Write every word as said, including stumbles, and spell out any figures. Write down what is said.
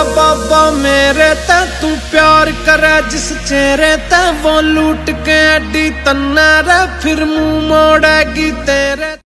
बाबा मेरे ते तू प्यार करे जिस चेहरे ते वो लूट के अड्डी तन्ना रे फिर मुंह मोड़ेगी तेरे।